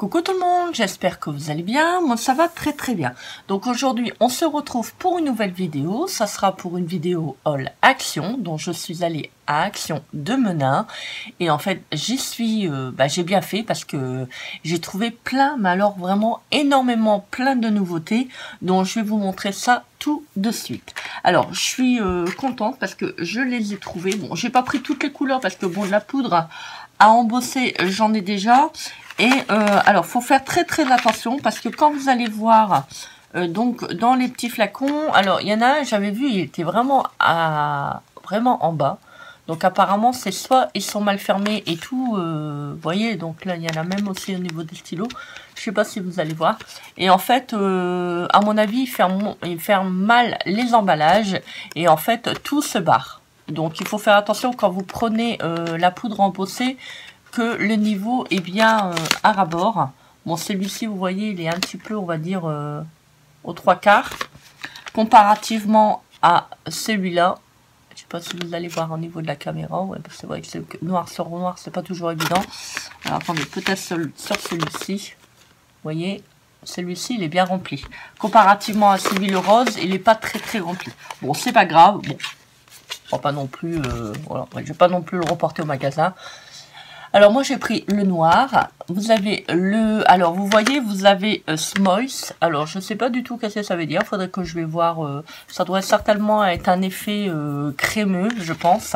Coucou tout le monde, j'espère que vous allez bien, moi ça va très très bien. Donc aujourd'hui on se retrouve pour une nouvelle vidéo, ça sera pour une vidéo haul Action, dont je suis allée à Action de Menin. Et en fait j'y suis, j'ai bien fait parce que j'ai trouvé plein, mais alors vraiment énormément plein de nouveautés, dont je vais vous montrer ça tout de suite. Alors je suis contente parce que je les ai trouvées, bon j'ai pas pris toutes les couleurs parce que bon la poudre à embosser j'en ai déjà. Et alors, faut faire très très attention parce que quand vous allez voir donc dans les petits flacons, alors il y en a un, j'avais vu, il était vraiment vraiment en bas. Donc apparemment, c'est soit ils sont mal fermés et tout, vous voyez, donc là il y en a même aussi au niveau des stylos. Je sais pas si vous allez voir. Et en fait, à mon avis, il ferme mal les emballages et en fait tout se barre. Donc il faut faire attention quand vous prenez la poudre embossée, que le niveau est bien à ras-bord. Bon, celui-ci, vous voyez, il est un petit peu, on va dire, aux 3/4. Comparativement à celui-là. Je sais pas si vous allez voir au niveau de la caméra. Ouais, c'est vrai que noir sur noir, c'est pas toujours évident. Alors, attendez, peut-être sur celui-ci. Vous voyez, celui-ci, il est bien rempli. Comparativement à celui le rose, il n'est pas très très rempli. Bon, c'est pas grave. Bon, je vais pas non plus, voilà, je vais pas non plus le reporter au magasin. Alors moi j'ai pris le noir, vous avez le, alors vous voyez vous avez Smoice, alors je sais pas du tout qu'est-ce que ça veut dire, faudrait que je vais voir, ça doit certainement être un effet crémeux je pense.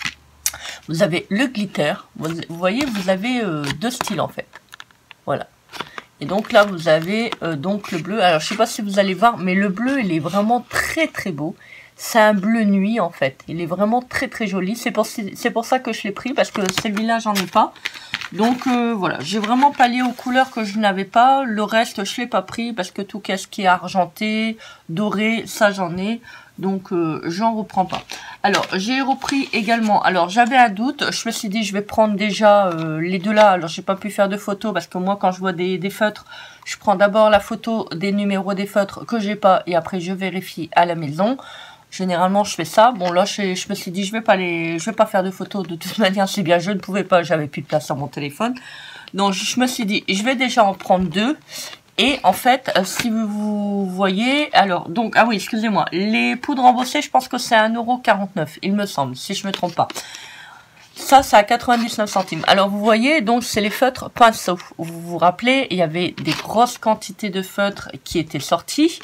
Vous avez le glitter, vous voyez vous avez deux styles en fait, voilà. Et donc là vous avez donc le bleu, alors je sais pas si vous allez voir mais le bleu il est vraiment très très beau. C'est un bleu nuit en fait, il est vraiment très très joli, c'est pour ça que je l'ai pris parce que celui-là j'en ai pas. Donc voilà, j'ai vraiment pallié aux couleurs que je n'avais pas, le reste je l'ai pas pris parce que tout ce qui est argenté, doré, ça j'en ai, donc j'en reprends pas. Alors j'ai repris également, alors j'avais un doute, je me suis dit je vais prendre déjà les deux là, alors j'ai pas pu faire de photos parce que moi quand je vois des feutres, je prends d'abord la photo des numéros des feutres que j'ai pas et après je vérifie à la maison. Généralement, je fais ça. Bon, là, je me suis dit, je vais pas faire de photos. De toute manière, c'est bien, je ne pouvais pas, j'avais plus de place sur mon téléphone. Donc, je me suis dit, je vais déjà en prendre deux. Et en fait, si vous voyez, alors, donc, ah oui, excusez-moi, les poudres embossées, je pense que c'est 1,49 €, il me semble, si je me trompe pas. Ça, c'est à 99 centimes. Alors, vous voyez, donc, c'est les feutres pinceaux. Vous vous rappelez, il y avait des grosses quantités de feutres qui étaient sortis.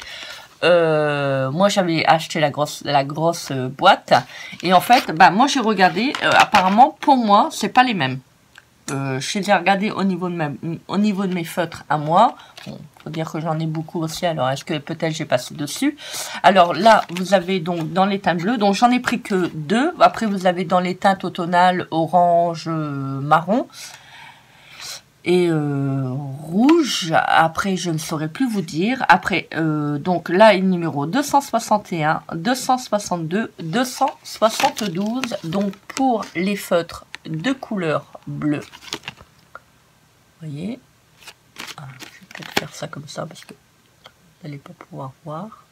Moi j'avais acheté la grosse boîte et en fait moi j'ai regardé, apparemment pour moi c'est pas les mêmes. Je les ai regardés au niveau de mes feutres à moi. Bon, faut dire que j'en ai beaucoup aussi, alors est-ce que peut-être j'ai passé dessus. Alors là vous avez donc dans les teintes bleues, donc j'en ai pris que deux. Après vous avez dans les teintes automnales orange, marron et rouge. Après je ne saurais plus vous dire. Après donc là il numéro 261, 262, 272, donc pour les feutres de couleur bleue. Vous voyez, je vais peut-être faire ça comme ça parce que vous n'allez pas pouvoir voir,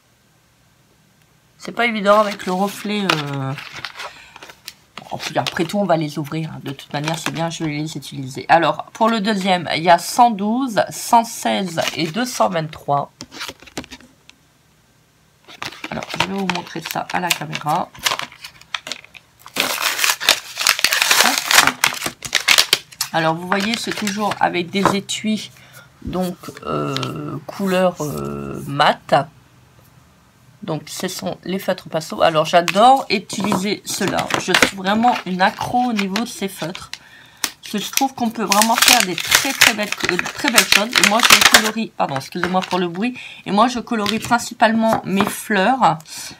c'est pas évident avec le reflet. Après tout, on va les ouvrir. De toute manière, c'est bien, je vais les utiliser. Alors, pour le deuxième, il y a 112, 116 et 223. Alors, je vais vous montrer ça à la caméra. Alors, vous voyez, c'est toujours avec des étuis, donc couleur mat. Donc, ce sont les feutres pinceaux. Alors, j'adore utiliser cela. Je suis vraiment une accro au niveau de ces feutres. Parce que je trouve qu'on peut vraiment faire des très belles choses. Et moi, je colorie, pardon, excusez-moi pour le bruit. Et moi, je colorie principalement mes fleurs,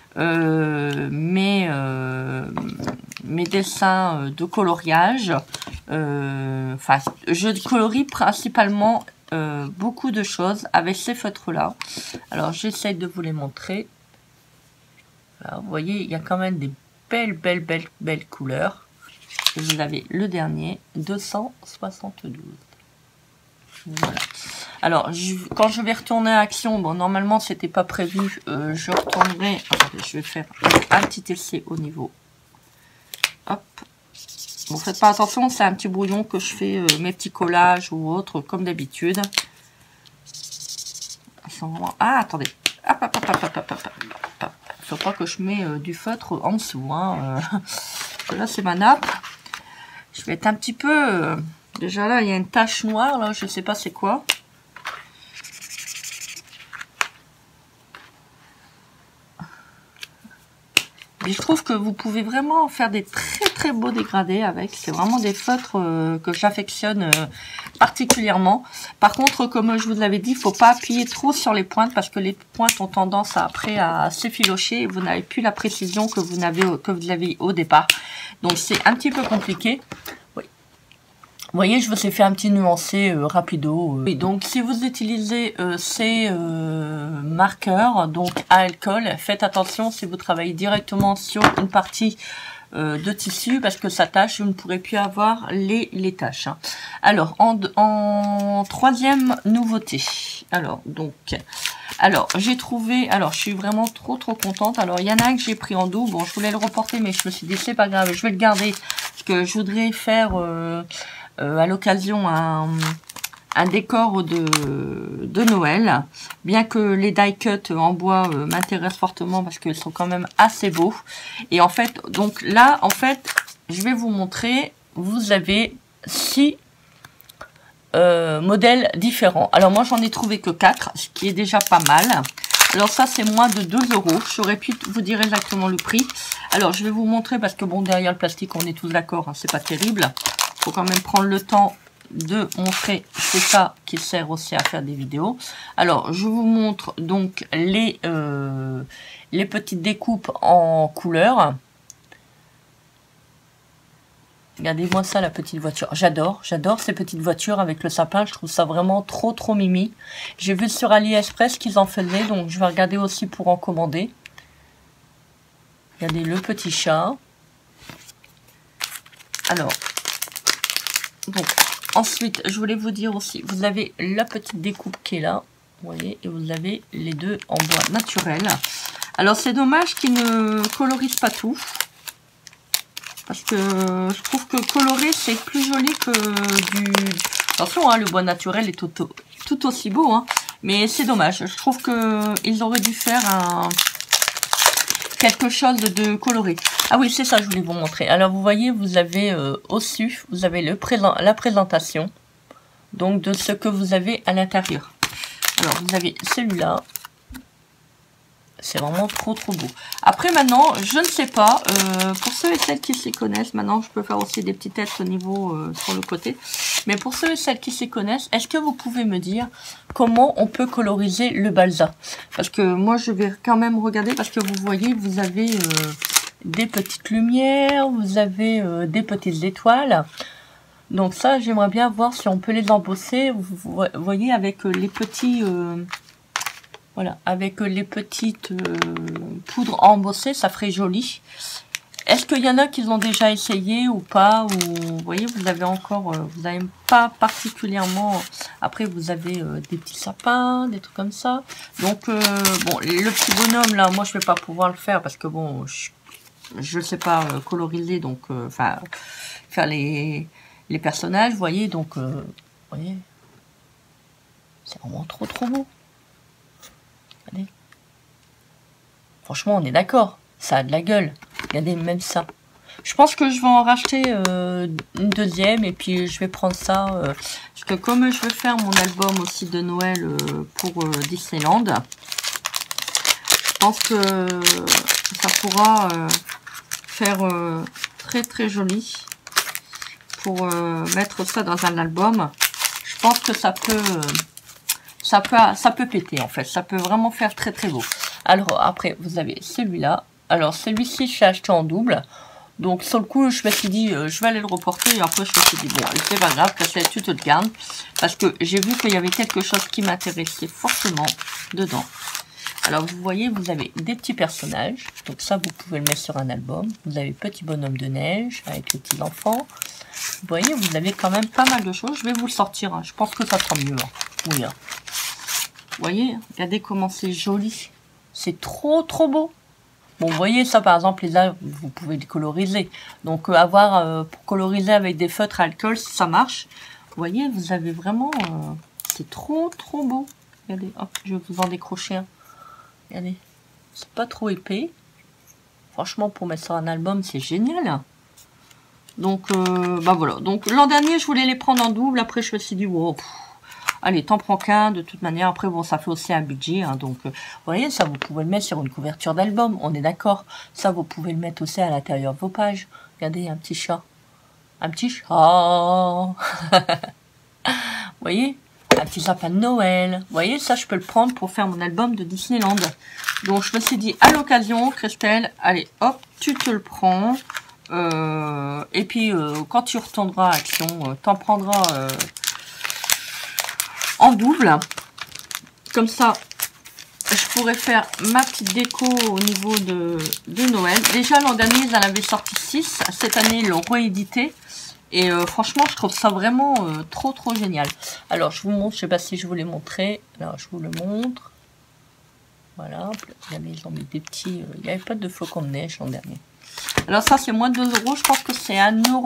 mes dessins de coloriage. Enfin, je colorie principalement beaucoup de choses avec ces feutres-là. Alors, j'essaie de vous les montrer. Alors, vous voyez, il y a quand même des belles couleurs. Et vous avez le dernier, 272. Voilà. Alors, quand je vais retourner à Action, bon, normalement, c'était pas prévu. Je retournerai. Attendez, je vais faire un petit essai au niveau. Hop. Bon, faites pas attention, c'est un petit brouillon que je fais mes petits collages ou autres, comme d'habitude. Ah, attendez. Hop, hop, hop, hop, hop, hop, hop, hop. Faut pas que je mets du feutre en dessous. Hein. Là, c'est ma nappe. Je vais être un petit peu... déjà là, il y a une tache noire, là, je sais pas c'est quoi. Et je trouve que vous pouvez vraiment faire des très beaux dégradés avec. C'est vraiment des feutres que j'affectionne particulièrement. Par contre, comme je vous l'avais dit, il ne faut pas appuyer trop sur les pointes parce que les pointes ont tendance après à s'effilocher et vous n'avez plus la précision que vous avez au départ. Donc c'est un petit peu compliqué. Vous voyez, je vous ai fait un petit nuancé rapido. Oui, donc si vous utilisez ces marqueurs, donc à alcool, faites attention si vous travaillez directement sur une partie de tissu parce que ça tâche, vous ne pourrez plus avoir les tâches. Hein. Alors, en troisième nouveauté, alors j'ai trouvé, je suis vraiment trop contente. Alors il y en a un que j'ai pris en double, bon je voulais le reporter mais je me suis dit c'est pas grave, je vais le garder parce que je voudrais faire à l'occasion un décor de Noël, bien que les die cut en bois m'intéressent fortement parce qu'ils sont quand même assez beaux. Et en fait, donc là, en fait, je vais vous montrer, vous avez 6 modèles différents. Alors moi, j'en ai trouvé que 4, ce qui est déjà pas mal. Alors ça, c'est moins de 2 €. J'aurais pu vous dire exactement le prix. Alors, je vais vous montrer parce que bon, derrière le plastique, on est tous d'accord, hein, c'est pas terrible. Faut quand même prendre le temps de montrer, c'est ça qui sert aussi à faire des vidéos. Alors je vous montre donc les petites découpes en couleur. Regardez-moi ça, la petite voiture. J'adore ces petites voitures avec le sapin. Je trouve ça vraiment trop mimi. J'ai vu sur AliExpress qu'ils en faisaient, donc je vais regarder aussi pour en commander. Regardez le petit chat. Alors, donc, ensuite, je voulais vous dire aussi, vous avez la petite découpe qui est là, vous voyez, et vous avez les deux en bois naturel. Alors, c'est dommage qu'ils ne colorisent pas tout, parce que je trouve que colorer, c'est plus joli que du... Attention, hein, le bois naturel est tout aussi beau, hein, mais c'est dommage. Je trouve qu'ils auraient dû faire quelque chose de coloré. Ah oui, c'est ça, je voulais vous montrer. Alors, vous voyez, vous avez au-dessus, vous avez la présentation, donc de ce que vous avez à l'intérieur. Alors, vous avez celui-là. C'est vraiment trop beau. Après, maintenant, je ne sais pas, pour ceux et celles qui s'y connaissent, maintenant, je peux faire aussi des petites têtes au niveau sur le côté. Mais pour ceux et celles qui s'y connaissent, est-ce que vous pouvez me dire comment on peut coloriser le balsa? Parce que moi, je vais quand même regarder, parce que vous voyez, vous avez des petites lumières, vous avez des petites étoiles. Donc ça, j'aimerais bien voir si on peut les embosser. Vous voyez, avec les petits... voilà, avec les petites poudres embossées, ça ferait joli. Est-ce qu'il y en a qui l'ont déjà essayé ou pas? Ou vous voyez, vous avez encore, vous n'avez pas particulièrement. Après, vous avez des petits sapins, des trucs comme ça. Donc, bon, le petit bonhomme là, moi je vais pas pouvoir le faire parce que bon, je sais pas coloriser, donc, enfin, faire les personnages, vous voyez. Donc, vous voyez, c'est vraiment trop beau. Regardez. Franchement, on est d'accord. Ça a de la gueule. Regardez, même ça. Je pense que je vais en racheter une deuxième. Et puis, je vais prendre ça. Parce que comme je veux faire mon album aussi de Noël pour Disneyland, je pense que ça pourra faire très joli. Pour mettre ça dans un album. Je pense que ça peut... Ça peut péter en fait, ça peut vraiment faire très beau. Alors après, vous avez celui-là. Alors celui-ci, je l'ai acheté en double. Donc sur le coup, je me suis dit, je vais aller le reporter. Et après, je me suis dit, bon, c'est pas grave, parce que tu te le gardes. Parce que j'ai vu qu'il y avait quelque chose qui m'intéressait fortement dedans. Alors vous voyez, vous avez des petits personnages. Donc ça, vous pouvez le mettre sur un album. Vous avez petit bonhomme de neige avec les petits enfants. Vous voyez, vous avez quand même pas mal de choses. Je vais vous le sortir. Hein. Je pense que ça sera mieux. Hein. Oui, hein. Vous voyez, regardez comment c'est joli. C'est trop beau. Bon, vous voyez, ça, par exemple, là, vous pouvez les coloriser. Donc, pour coloriser avec des feutres à alcool, ça marche. Vous voyez, vous avez vraiment... c'est trop, trop beau. Regardez, hop, je vais vous en décrocher un. Regardez, c'est pas trop épais. Franchement, pour mettre sur un album, c'est génial. Donc, bah voilà. Donc, l'an dernier, je voulais les prendre en double. Après, je me suis dit, wow, allez, t'en prends qu'un. De toute manière, après, bon, ça fait aussi un budget. Hein, donc, vous voyez, ça, vous pouvez le mettre sur une couverture d'album. On est d'accord. Ça, vous pouvez le mettre aussi à l'intérieur de vos pages. Regardez, un petit chat. Un petit chat. Vous voyez, un petit sapin de Noël. Vous voyez, ça, je peux le prendre pour faire mon album de Disneyland. Donc, je me suis dit, à l'occasion, Christelle, allez, hop, tu te le prends. Et puis, quand tu retourneras à Action, t'en prendras en double. Comme ça, je pourrais faire ma petite déco au niveau de Noël. Déjà, l'an dernier, ils en avaient sorti 6. Cette année, ils l'ont réédité. Et franchement, je trouve ça vraiment trop, trop génial. Alors, je vous montre, je sais pas si je vous l'ai montré. Alors, je vous le montre. Voilà, ils ont mis des petits... il n'y avait pas de flocons de neige l'an dernier. Alors ça, c'est moins de 2 €. Je pense que c'est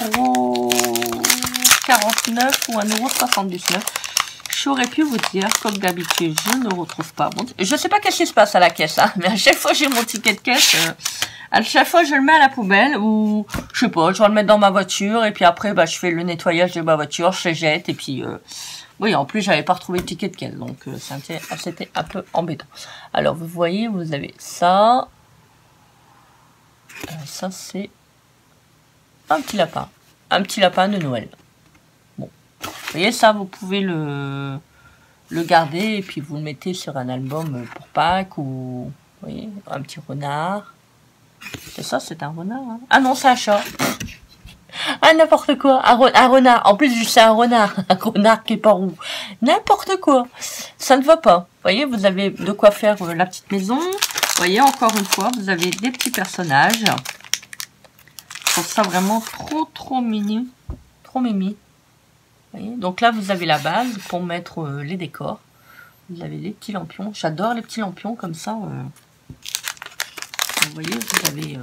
1,49 € ou 1,79 €. J'aurais pu vous dire, comme d'habitude, je ne retrouve pas. Bon, je ne sais pas qu'est-ce qui se passe à la caisse, hein, mais à chaque fois j'ai mon ticket de caisse, à chaque fois je le mets à la poubelle ou je sais pas, je vais le mettre dans ma voiture et puis après bah, je fais le nettoyage de ma voiture, je le jette et puis oui, en plus j'avais pas retrouvé le ticket de caisse, donc c'était un peu embêtant. Alors vous voyez, vous avez ça. Ça c'est un petit lapin de Noël. Bon, vous voyez ça, vous pouvez le garder et puis vous le mettez sur un album pour Pâques ou vous voyez, un petit renard. C'est ça, c'est un renard. Hein. Ah non, c'est un chat. Ah n'importe quoi, un renard. En plus c'est un renard qui est pas roux. N'importe quoi, ça ne va pas. Vous voyez, vous avez de quoi faire la petite maison. Vous voyez, encore une fois, vous avez des petits personnages. Je trouve ça vraiment trop, trop mignon. Trop mimi. Vous voyez, donc là, vous avez la base pour mettre les décors. Vous avez des petits lampions. J'adore les petits lampions comme ça. Vous voyez, vous avez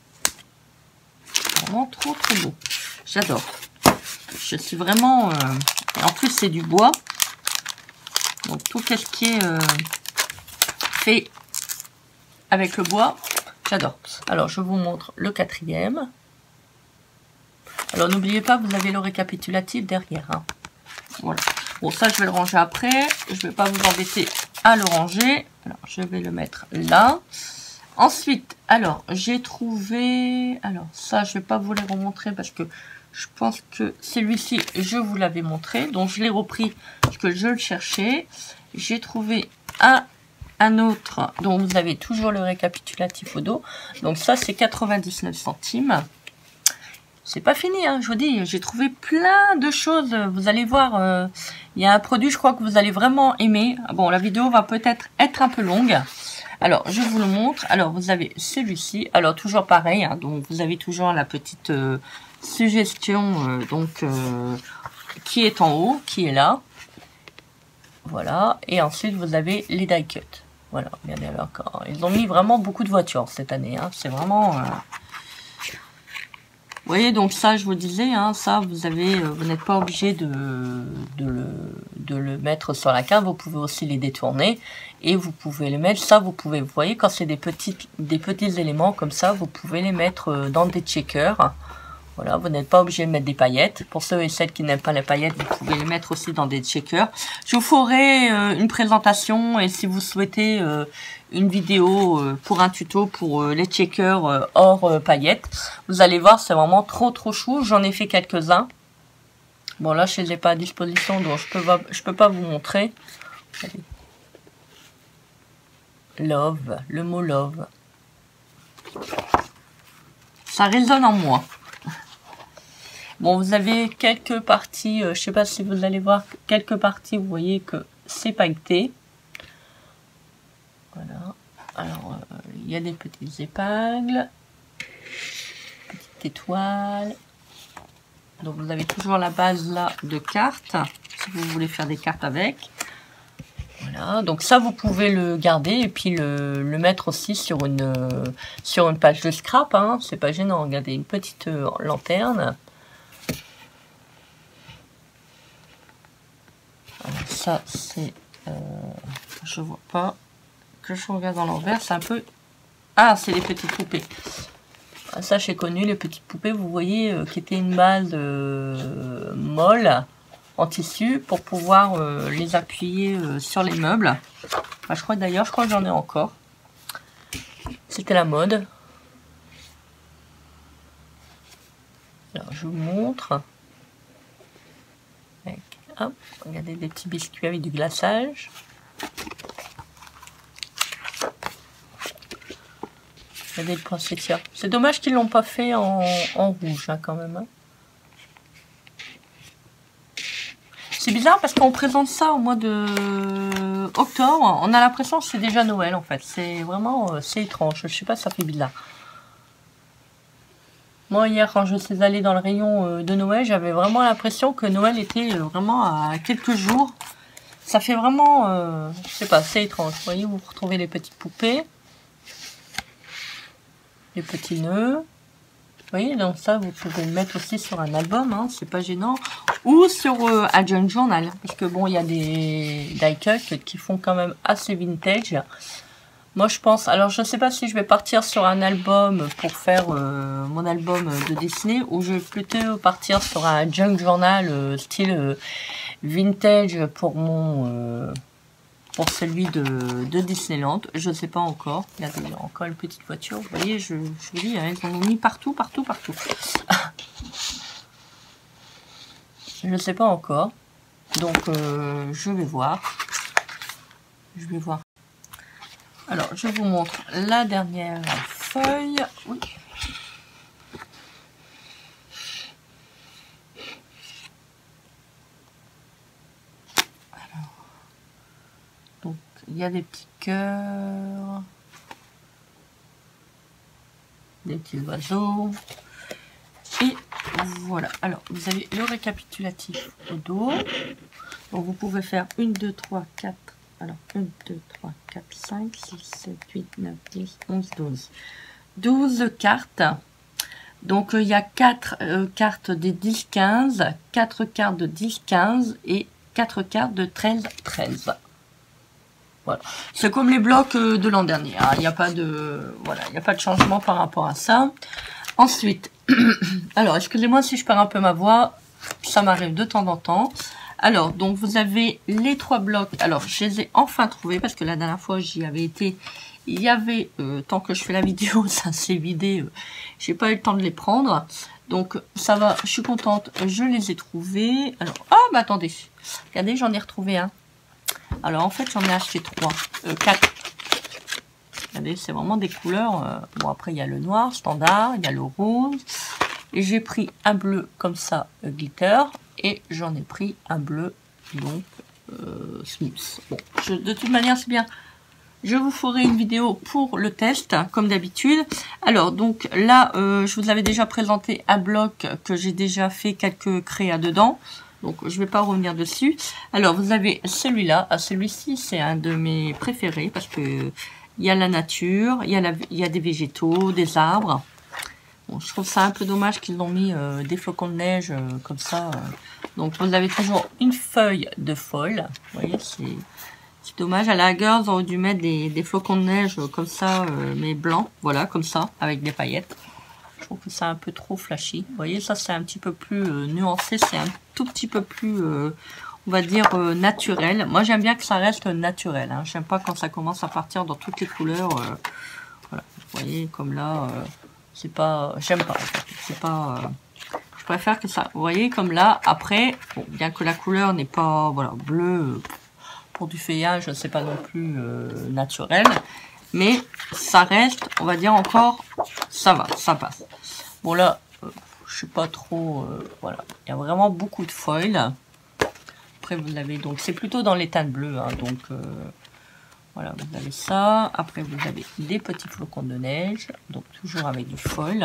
vraiment trop, trop beau. J'adore. Je suis vraiment... en plus, c'est du bois. Donc, tout ce qui est fait avec le bois, j'adore. Alors, je vous montre le 4e. Alors, n'oubliez pas, vous avez le récapitulatif derrière. Hein. Voilà. Bon, ça, je vais le ranger après. Je ne vais pas vous embêter à le ranger. Alors, je vais le mettre là. Ensuite, alors, j'ai trouvé... Alors, ça, je ne vais pas vous les remontrer parce que je pense que celui-ci, je vous l'avais montré. Donc, je l'ai repris parce que je le cherchais. J'ai trouvé un autre dont vous avez toujours le récapitulatif au dos. Donc ça, c'est 99 centimes. C'est pas fini, hein, je vous dis. J'ai trouvé plein de choses. Vous allez voir, il y a un produit, je crois que vous allez vraiment aimer. Bon, la vidéo va peut-être être un peu longue. Alors, je vous le montre. Alors, vous avez celui-ci. Alors, toujours pareil. Hein, donc, vous avez toujours la petite suggestion qui est en haut, qui est là. Voilà. Et ensuite, vous avez les die cut. Voilà, regardez alors. Ils ont mis vraiment beaucoup de voitures cette année. Hein. C'est vraiment... Vous voyez, donc ça, je vous disais, hein, ça, vous n'êtes pas obligé de le mettre sur la carte. Vous pouvez aussi les détourner et vous pouvez les mettre. Ça, vous pouvez, vous voyez, quand c'est des petits éléments comme ça, vous pouvez les mettre dans des checkers. Voilà, vous n'êtes pas obligé de mettre des paillettes. Pour ceux et celles qui n'aiment pas les paillettes, vous pouvez les mettre aussi dans des checkers. Je vous ferai une présentation et si vous souhaitez une vidéo pour un tuto pour les checkers hors paillettes, vous allez voir, c'est vraiment trop trop chou. J'en ai fait quelques-uns. Bon là, je ne les ai pas à disposition, donc je peux pas vous montrer. Allez. Love, le mot love. Ça résonne en moi. Bon, vous avez quelques parties, je sais pas si vous allez voir quelques parties, vous voyez que c'est pailleté. Voilà. Alors, il y a des petites épingles, petite étoile. Donc, vous avez toujours la base là de cartes, si vous voulez faire des cartes avec. Voilà. Voilà, donc ça vous pouvez le garder et puis le mettre aussi sur une page de scrap, hein. C'est pas gênant. Regardez, une petite lanterne. Alors ça c'est, je vois pas, que je regarde dans l'envers, c'est un peu, ah c'est les petites poupées. Ah, ça j'ai connu les petites poupées, vous voyez, qui étaient une base molle en tissu pour pouvoir les appuyer sur les meubles. Enfin, je crois que j'en ai encore. C'était la mode. Alors je vous montre. Avec, hop, regardez des petits biscuits avec du glaçage. Regardez le poinsettia. C'est dommage qu'ils l'ont pas fait en rouge hein, quand même. Hein. C'est bizarre parce qu'on présente ça au mois de octobre. On a l'impression que c'est déjà Noël en fait. C'est vraiment, c'est étrange. Je sais pas, ça fait bizarre. Moi hier quand je suis allée dans le rayon de Noël, j'avais vraiment l'impression que Noël était vraiment à quelques jours. Ça fait vraiment, je sais pas, c'est étrange. Vous voyez, vous retrouvez les petites poupées. Les petits nœuds. Vous voyez, donc ça, vous pouvez le mettre aussi sur un album, hein, c'est pas gênant. Ou sur un junk journal. Parce que bon, il y a des die-cut qui font quand même assez vintage. Moi, je pense... Alors, je sais pas si je vais partir sur un album pour faire mon album de Disney. Ou je vais plutôt partir sur un junk journal style vintage pour mon... pour celui de Disneyland, je ne sais pas encore. Il y a encore une petite voiture. Vous voyez, je vous dis, hein, ils en ont mis partout, partout, partout. Je ne sais pas encore. Donc, je vais voir. Je vais voir. Alors, je vous montre la dernière feuille. Oui. Donc, il y a des petits cœurs, des petits oiseaux. Et voilà. Alors, vous avez le récapitulatif au dos. Donc, vous pouvez faire 1, 2, 3, 4. Alors, 1, 2, 3, 4, 5, 6, 7, 8, 9, 10, 11, 12. 12 cartes. Donc, il y a 4 cartes des 10-15, 4 cartes de 10-15 et 4 cartes de 13-13. Voilà. C'est comme les blocs de l'an dernier. Hein. Il n'y a pas de, voilà, il n'y a pas de changement par rapport à ça. Ensuite, alors, excusez-moi si je perds un peu ma voix. Ça m'arrive de temps en temps. Alors, donc, vous avez les 3 blocs. Alors, je les ai enfin trouvés parce que la dernière fois, j'y avais été. Il y avait, tant que je fais la vidéo, ça s'est vidé. J'ai pas eu le temps de les prendre. Donc, ça va, je suis contente. Je les ai trouvés. Alors, ah, bah attendez. Regardez, j'en ai retrouvé un. Alors, en fait, j'en ai acheté 4. Regardez, c'est vraiment des couleurs. Bon, après, il y a le noir, standard. Il y a le rose. Et j'ai pris un bleu comme ça, glitter. Et j'en ai pris un bleu, donc, Smith. Bon, de toute manière, c'est bien. Je vous ferai une vidéo pour le test, comme d'habitude. Alors, donc, là, je vous avais déjà présenté un bloc que j'ai déjà fait quelques créas dedans. Donc, je ne vais pas revenir dessus. Alors, vous avez celui-là. Celui-ci, c'est un de mes préférés parce que il y a la nature, il y a des végétaux, des arbres. Bon, je trouve ça un peu dommage qu'ils ont mis des flocons de neige comme ça. Donc, vous avez toujours une feuille de foil. Vous voyez, c'est dommage. À la rigueur, ils auraient dû mettre des flocons de neige comme ça, mais blancs. Voilà, comme ça, avec des paillettes. Je trouve que c'est un peu trop flashy. Vous voyez, ça, c'est un petit peu plus nuancé. C'est un tout petit peu plus, on va dire, naturel. Moi, j'aime bien que ça reste naturel. Hein. J'aime pas quand ça commence à partir dans toutes les couleurs. Voilà, vous voyez, comme là... c'est pas, j'aime pas, en fait. C'est pas, je préfère que ça, vous voyez, comme là, après, bon, bien que la couleur n'est pas, voilà, bleu, pour du feuillage, c'est pas non plus naturel, mais ça reste, on va dire encore, ça va, ça passe. Bon là, je suis pas trop, voilà, il y a vraiment beaucoup de foil. Après vous avez, donc c'est plutôt dans les teintes bleues, hein, donc... voilà, vous avez ça. Après, vous avez des petits flocons de neige. Donc, toujours avec du foil.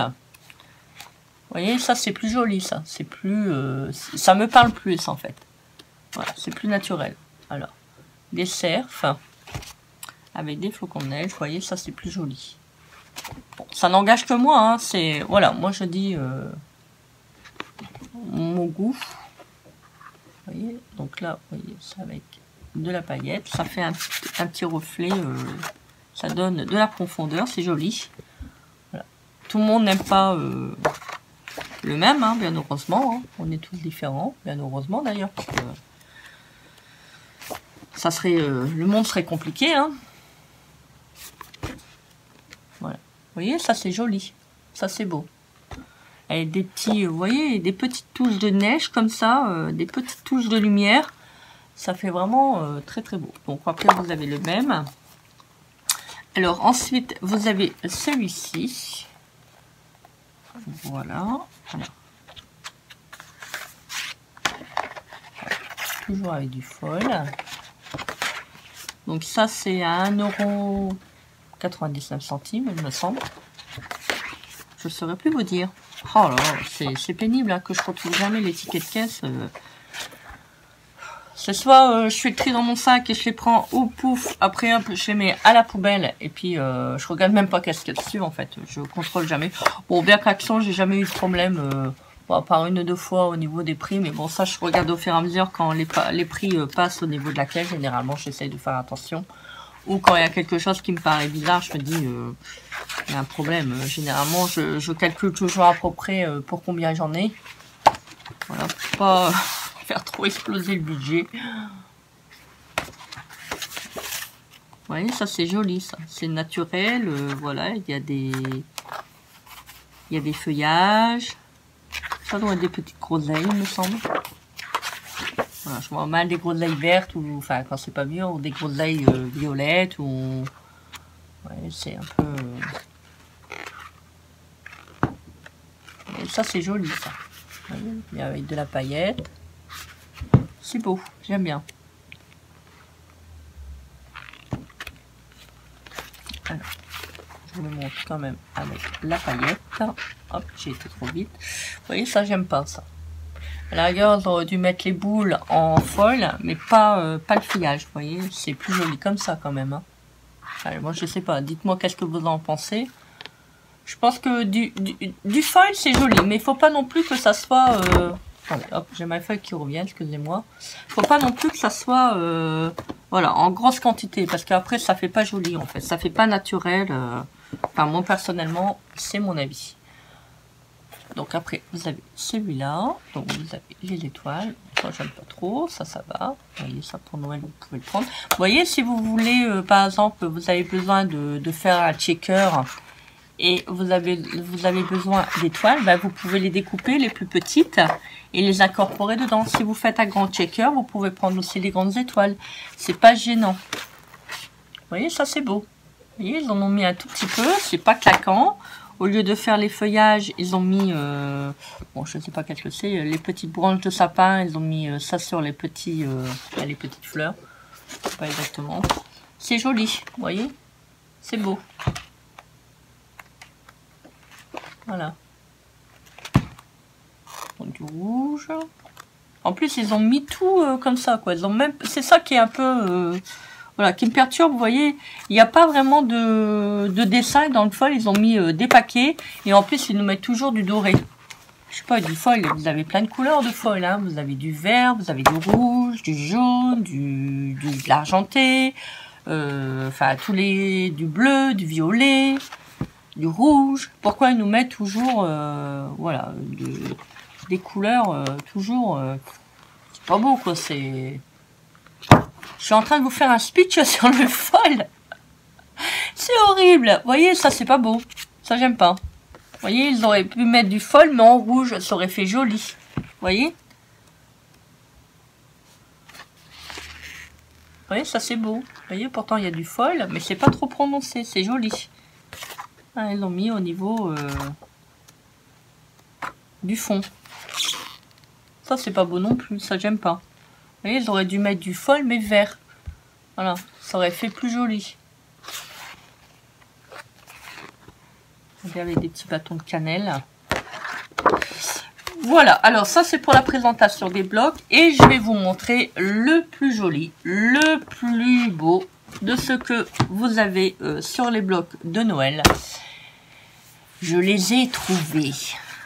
Vous voyez, ça, c'est plus joli, ça. C'est plus... ça me parle plus, en fait. Voilà, c'est plus naturel. Alors, des cerfs avec des flocons de neige. Vous voyez, ça c'est plus joli. Bon, ça n'engage que moi, hein, c'est voilà, moi je dis mon goût. Vous voyez, donc là, vous voyez, c'est avec de la paillette, ça fait un petit reflet, ça donne de la profondeur, c'est joli. Voilà. Tout le monde n'aime pas le même, hein, bien heureusement, hein. On est tous différents, bien heureusement d'ailleurs, parce que ça serait, le monde serait compliqué, hein. Voilà. Vous voyez, ça c'est joli, ça c'est beau. Et des petits, vous voyez, des petites touches de neige comme ça, des petites touches de lumière, ça fait vraiment très très beau. Donc après vous avez le même. Alors ensuite vous avez celui-ci, voilà. Alors, toujours avec du foil. Donc ça c'est à 1,99 €, il me semble. Je ne saurais plus vous dire. Oh là, c'est pénible hein, que je retrouve jamais les tickets de caisse. C'est soit je fais le tri dans mon sac et je les prends ou pouf, après hop, je les mets à la poubelle et puis je regarde même pas qu'est-ce qu'il y a dessus en fait. Je contrôle jamais. Bon, bien qu'Action, j'ai jamais eu de problème, bon, à part une ou deux fois au niveau des prix, mais bon, ça je regarde au fur et à mesure quand les prix passent au niveau de la caisse. Généralement, j'essaye de faire attention. Ou quand il y a quelque chose qui me paraît bizarre, je me dis, il y a un problème. Généralement, je calcule toujours à peu près pour combien j'en ai. Voilà, pour pas faire trop exploser le budget. Vous voyez, ça c'est joli, ça. C'est naturel, voilà, il y a des feuillages. Ça doit être des petites groseilles, il me semble. Voilà, je vois mal des groseilles vertes, ou enfin quand c'est pas mûr, ou des groseilles violettes, ou... Ouais, c'est un peu... Et ça c'est joli, ça. Vous voyez, avec de la paillette. C'est beau, j'aime bien. Alors, je vous le montre quand même avec la paillette. Hop, j'ai été trop vite. Vous voyez, ça j'aime pas, ça. À la rigueur, j'aurais dû mettre les boules en foil, mais pas le feuillage, vous voyez. C'est plus joli comme ça quand même. Hein. Allez, moi, je sais pas. Dites-moi qu'est-ce que vous en pensez. Je pense que du foil, c'est joli, mais il faut pas non plus que ça soit... Attendez, hop, j'ai ma feuille qui revient, excusez-moi. Faut pas non plus que ça soit voilà, en grosse quantité, parce qu'après, ça fait pas joli, en fait. Ça fait pas naturel. Enfin, moi, personnellement, c'est mon avis. Donc après, vous avez celui-là. Donc vous avez les étoiles. Ça, j'aime pas trop. Ça va. Vous voyez, ça pour Noël, vous pouvez le prendre. Vous voyez, si vous voulez, par exemple, vous avez besoin de faire un checker et vous avez besoin d'étoiles, bah, vous pouvez les découper, les plus petites, et les incorporer dedans. Si vous faites un grand checker, vous pouvez prendre aussi les grandes étoiles. C'est pas gênant. Vous voyez, ça c'est beau. Vous voyez, ils en ont mis un tout petit peu. C'est pas claquant. Au lieu de faire les feuillages, ils ont mis, bon, je ne sais pas qu'est-ce que c'est, les petites branches de sapin, ils ont mis ça sur les petites fleurs. Je sais pas exactement. C'est joli, vous voyez. C'est beau. Voilà. Donc, du rouge. En plus, ils ont mis tout comme ça, quoi. Ils ont même, c'est ça qui est un peu... voilà, qui me perturbe, vous voyez, il n'y a pas vraiment de dessin dans le foil, ils ont mis des paquets, et en plus ils nous mettent toujours du doré. Je sais pas, du foil, vous avez plein de couleurs de foil, hein. Vous avez du vert, vous avez du rouge, du jaune, de l'argenté, enfin du bleu, du violet, du rouge. Pourquoi ils nous mettent toujours, voilà, des couleurs toujours, c'est pas beau quoi, c'est... Je suis en train de vous faire un speech sur le foil. C'est horrible. Vous voyez, ça, c'est pas beau. Ça, j'aime pas. Vous voyez, ils auraient pu mettre du foil, mais en rouge. Ça aurait fait joli. Vous voyez? Vous voyez, ça, c'est beau. Vous voyez, pourtant, il y a du foil, mais c'est pas trop prononcé. C'est joli. Ah, ils l'ont mis au niveau du fond. Ça, c'est pas beau non plus. Ça, j'aime pas. Vous voyez, ils auraient dû mettre du foil, mais vert. Voilà, ça aurait fait plus joli. Avec des petits bâtons de cannelle. Voilà, alors ça c'est pour la présentation des blocs et je vais vous montrer le plus joli, le plus beau de ce que vous avez sur les blocs de Noël. Je les ai trouvés.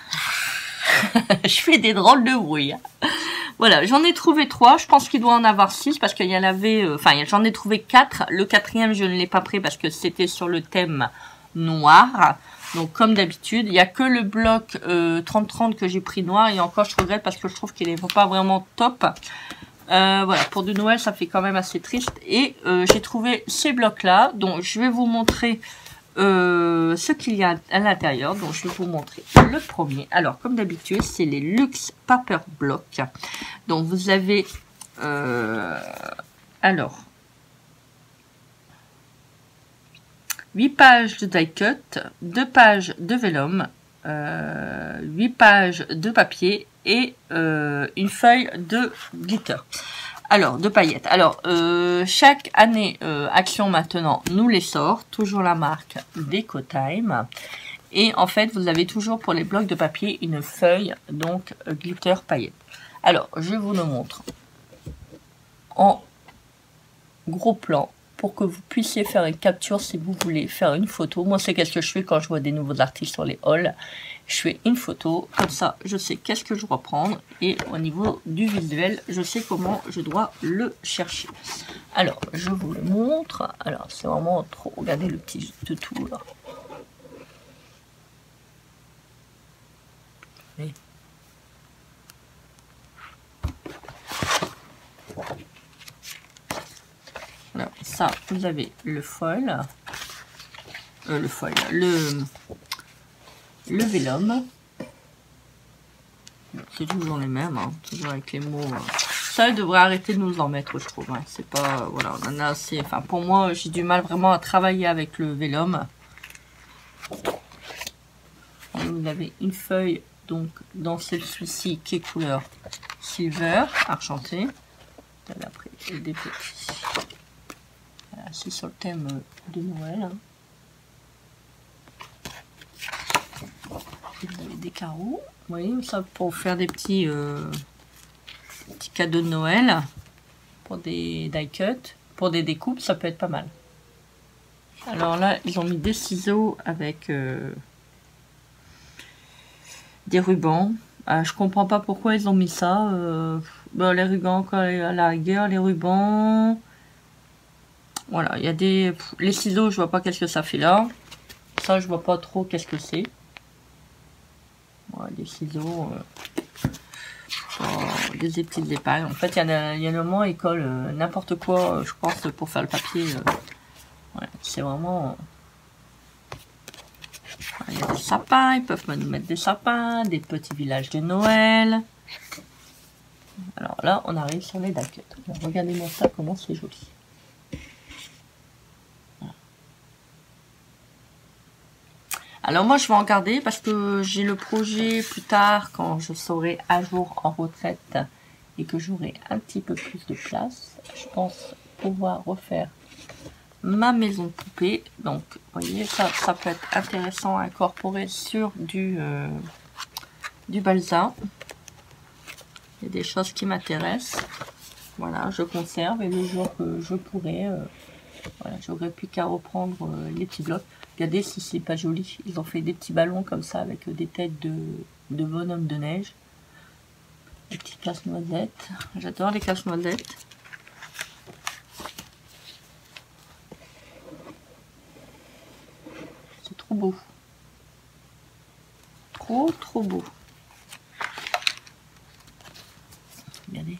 Je fais des drôles de bruit. Voilà, j'en ai trouvé 3, je pense qu'il doit en avoir 6 parce qu'il y en avait, enfin j'en ai trouvé 4. Le 4e je ne l'ai pas pris parce que c'était sur le thème noir. Donc comme d'habitude, il n'y a que le bloc 30-30 que j'ai pris noir et encore je regrette parce que je trouve qu'il n'est pas vraiment top. Voilà, pour de Noël ça fait quand même assez triste. Et j'ai trouvé ces blocs là, donc je vais vous montrer ce qu'il y a à l'intérieur. Donc je vais vous montrer le premier. Alors comme d'habitude c'est les Luxe Paper Block. Donc vous avez alors 8 pages de die cut, 2 pages de vélum, 8 pages de papier et une feuille de glitter. Alors, de paillettes. Alors, chaque année, Action maintenant nous les sort. Toujours la marque Decotime. Et en fait, vous avez toujours pour les blocs de papier une feuille, donc glitter paillettes. Alors, je vous le montre en gros plan pour que vous puissiez faire une capture si vous voulez faire une photo. Moi, c'est qu'est-ce que je fais quand je vois des nouveaux artistes sur les hauls. Je fais une photo, comme ça, je sais qu'est-ce que je dois prendre. Et au niveau du visuel, je sais comment je dois le chercher. Alors, je vous le montre. Alors, c'est vraiment trop... Regardez le petit toutou, là. Et... Alors, ça, vous avez le foil. Le vélum. C'est toujours les mêmes, hein, toujours avec les mots. Ça, il devrait arrêter de nous en mettre, je trouve. Hein. C'est pas, voilà, on en a assez. Enfin, pour moi, j'ai du mal vraiment à travailler avec le vélum. Vous avez une feuille, donc dans celui-ci qui est couleur silver, argenté. Après, des petits. Voilà, c'est sur le thème de Noël. Hein. Vous avez des carreaux, vous voyez, ça pour faire des petits cadeaux de Noël, pour des die cut, pour des découpes, ça peut être pas mal. Alors là, ils ont mis des ciseaux avec des rubans. Je comprends pas pourquoi ils ont mis ça. Ben, les rubans, à la rigueur, les rubans. Voilà, il y a des... Les ciseaux, je vois pas qu'est-ce que ça fait là. Ça, je vois pas trop qu'est-ce que c'est. Voilà, des ciseaux, des petites épingles. En fait, il y a le moment, ils collent n'importe quoi, je pense, pour faire le papier. Ouais, c'est vraiment... Il y a des sapins, ils peuvent nous mettre des sapins, des petits villages de Noël. Alors là, on arrive sur les die cut. Regardez-moi ça, comment c'est joli. Alors moi je vais en garder parce que j'ai le projet plus tard quand je serai un jour en retraite et que j'aurai un petit peu plus de place. Je pense pouvoir refaire ma maison poupée. Donc vous voyez ça peut être intéressant à incorporer sur du balsa. Il y a des choses qui m'intéressent. Voilà, je conserve et le jour que je pourrai, voilà, j'aurais plus qu'à reprendre les petits blocs. Regardez si c'est pas joli. Ils ont fait des petits ballons comme ça avec des têtes de bonhommes de neige. Des petits casse-noisettes. J'adore les casse-noisettes. C'est trop beau. Trop beau. Regardez.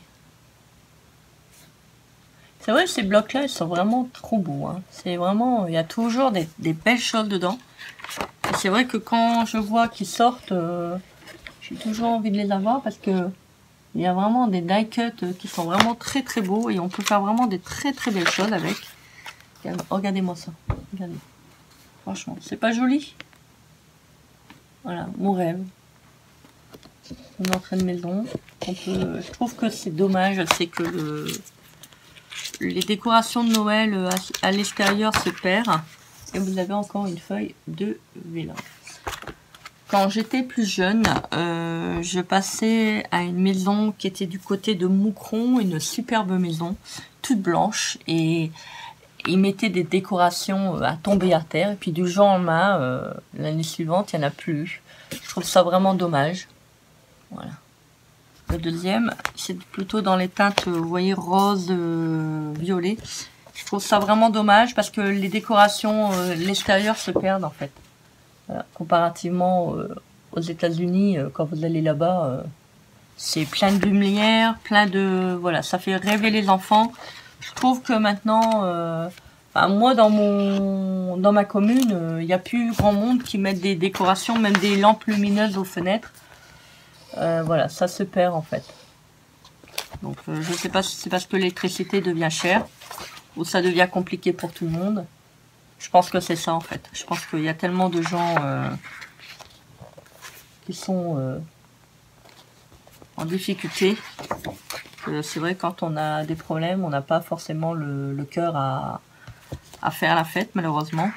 C'est vrai, ces blocs-là, ils sont vraiment trop beaux. Hein. C'est vraiment, il y a toujours des belles choses dedans. Et c'est vrai que quand je vois qu'ils sortent, j'ai toujours envie de les avoir parce que il y a vraiment des die cut qui sont vraiment très beaux et on peut faire vraiment des très belles choses avec. Regardez-moi ça. Regardez. Franchement, c'est pas joli. Voilà, mon rêve. Une entrée de maison. Je trouve que c'est dommage, c'est que les décorations de Noël à l'extérieur se perdent. Et vous avez encore une feuille de vélin. Quand j'étais plus jeune, je passais à une maison qui était du côté de Moucron, une superbe maison, toute blanche, et ils mettaient des décorations à tomber à terre, et puis du jour au lendemain, l'année suivante, il n'y en a plus. Je trouve ça vraiment dommage. Voilà. Le deuxième, c'est plutôt dans les teintes, vous voyez, rose, violet. Je trouve ça vraiment dommage parce que les décorations, l'extérieur se perdent en fait. Voilà. Comparativement aux États-Unis, quand vous allez là-bas, c'est plein de lumière, plein de... Voilà, ça fait rêver les enfants. Je trouve que maintenant, moi dans ma commune, il n'y a plus grand monde qui met des décorations, même des lampes lumineuses aux fenêtres. Voilà, ça se perd en fait. Donc je ne sais pas si c'est parce que l'électricité devient chère ou ça devient compliqué pour tout le monde. Je pense que c'est ça en fait. Je pense qu'il y a tellement de gens qui sont en difficulté. C'est vrai, quand on a des problèmes, on n'a pas forcément le cœur à faire la fête, malheureusement.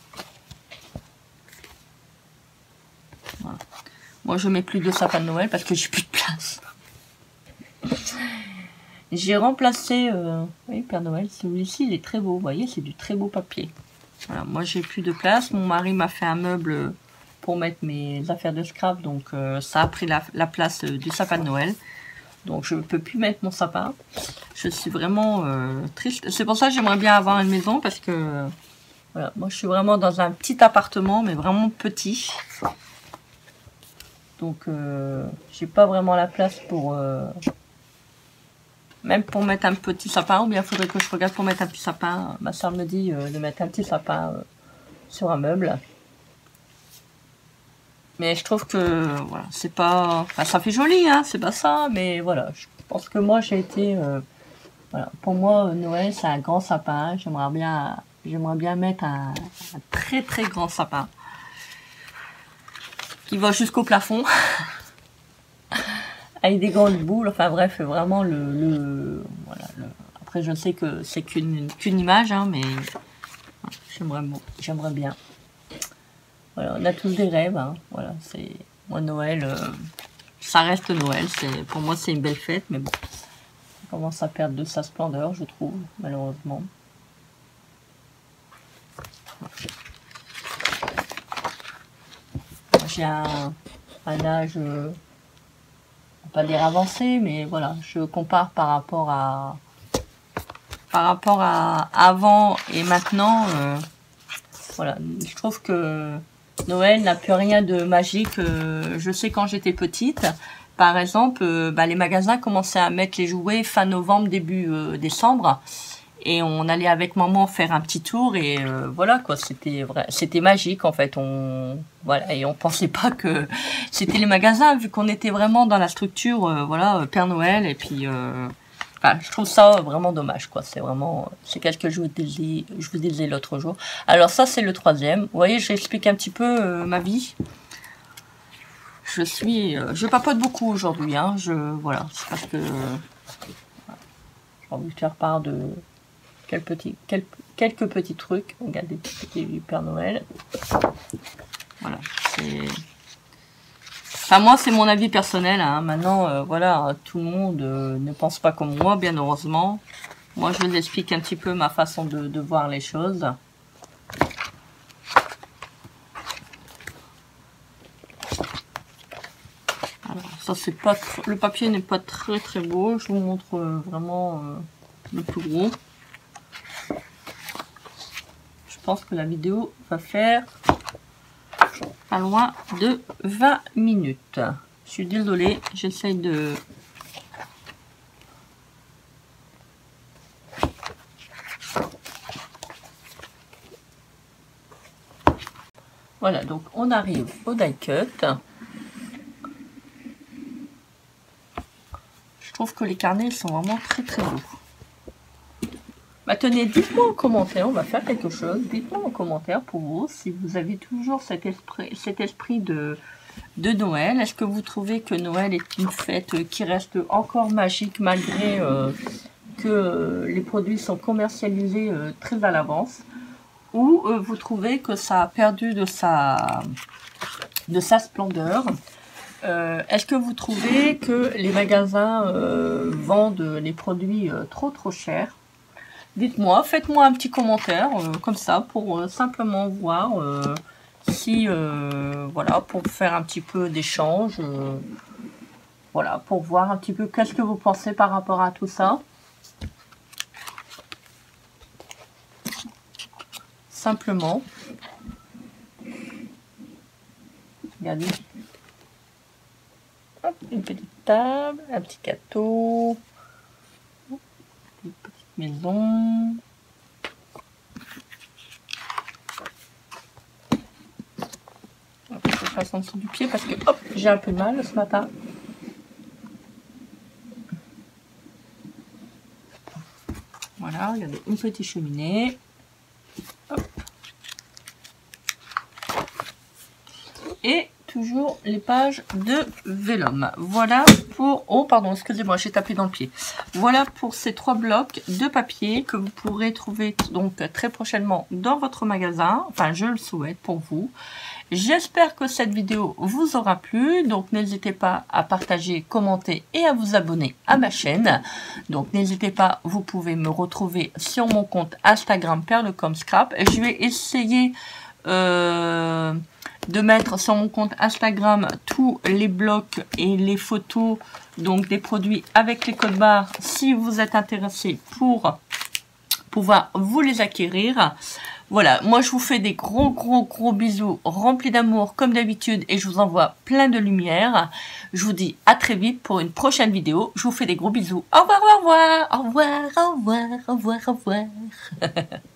Voilà. Moi, je mets plus de sapin de Noël parce que j'ai plus de place. J'ai remplacé... oui, Père Noël, celui-ci, il est très beau. Vous voyez, c'est du très beau papier. Voilà, moi, j'ai plus de place. Mon mari m'a fait un meuble pour mettre mes affaires de scrap. Donc, ça a pris la place du sapin de Noël. Donc, je ne peux plus mettre mon sapin. Je suis vraiment triste. C'est pour ça que j'aimerais bien avoir une maison parce que... Voilà, moi, je suis vraiment dans un petit appartement, mais vraiment petit. Donc, j'ai pas vraiment la place pour... même pour mettre un petit sapin, ou bien il faudrait que je regarde pour mettre un petit sapin. Ma soeur me dit de mettre un petit sapin sur un meuble. Mais je trouve que, voilà, c'est pas... Enfin, ça fait joli, hein, c'est pas ça, mais voilà. Je pense que moi, j'ai été... voilà, pour moi, Noël, c'est un grand sapin. J'aimerais bien mettre un très très grand sapin qui va jusqu'au plafond. Avec des grandes boules, enfin bref, vraiment voilà, après je sais que c'est qu'une image, hein, mais j'aimerais bien. Voilà, on a tous des rêves, hein, voilà, c'est moi Noël, ça reste Noël, pour moi c'est une belle fête, mais bon, ça commence à perdre de sa splendeur, je trouve, malheureusement. J'ai un âge... pas dire avancé, mais voilà, je compare par rapport à avant et maintenant. Voilà, je trouve que Noël n'a plus rien de magique. Je sais, quand j'étais petite, par exemple, les magasins commençaient à mettre les jouets fin novembre, début décembre. Et on allait avec maman faire un petit tour et voilà quoi, c'était magique en fait. Voilà, et on pensait pas que c'était les magasins, vu qu'on était vraiment dans la structure voilà, Père Noël. Et puis enfin, je trouve ça vraiment dommage quoi. C'est quelque chose que je vous disais l'autre jour. Alors ça, c'est le troisième. Vous voyez, j'explique un petit peu ma vie. Je papote beaucoup aujourd'hui, hein. Voilà, c'est parce que j'ai envie de faire part de quelques petits trucs. Regardez, petit Père Noël. Voilà, enfin, moi, c'est mon avis personnel, hein. Maintenant, voilà, tout le monde ne pense pas comme moi, bien heureusement. Moi, je vous explique un petit peu ma façon de voir les choses. Alors, ça, c'est pas... Le papier n'est pas très très beau. Je vous montre vraiment le plus gros. Je pense que la vidéo va faire pas loin de 20 minutes. Je suis désolée, j'essaye de... Voilà, donc on arrive au die cut. Je trouve que les carnets sont vraiment très très beaux. Bah tenez, dites-moi en commentaire, on va faire quelque chose. Dites-moi en commentaire pour vous si vous avez toujours cet esprit de Noël. Est-ce que vous trouvez que Noël est une fête qui reste encore magique malgré que les produits sont commercialisés très à l'avance? Ou vous trouvez que ça a perdu de sa de sa splendeur. Est-ce que vous trouvez que les magasins vendent les produits trop chers? Dites-moi, faites-moi un petit commentaire comme ça pour simplement voir si, voilà, pour faire un petit peu d'échange, voilà, pour voir un petit peu qu'est-ce que vous pensez par rapport à tout ça. Simplement. Regardez. Hop, une petite table, un petit gâteau, une petite maison. Hop, je passe en dessous du pied parce que hop, j'ai un peu mal ce matin. Voilà, regardez, une petite cheminée. Hop. Et toujours les pages de vélum. Voilà pour... Oh, pardon, excusez-moi, j'ai tapé dans le pied. Voilà pour ces 3 blocs de papier que vous pourrez trouver donc très prochainement dans votre magasin. Enfin, je le souhaite pour vous. J'espère que cette vidéo vous aura plu. Donc, n'hésitez pas à partager, commenter et à vous abonner à ma chaîne. Donc, n'hésitez pas, vous pouvez me retrouver sur mon compte Instagram perlecomscrap. Je vais essayer... de mettre sur mon compte Instagram tous les blocs et les photos donc des produits avec les codes barres si vous êtes intéressé pour pouvoir vous les acquérir. Voilà, moi je vous fais des gros bisous remplis d'amour comme d'habitude et je vous envoie plein de lumière. Je vous dis à très vite pour une prochaine vidéo. Je vous fais des gros bisous. Au revoir, au revoir, au revoir, au revoir, au revoir, au revoir.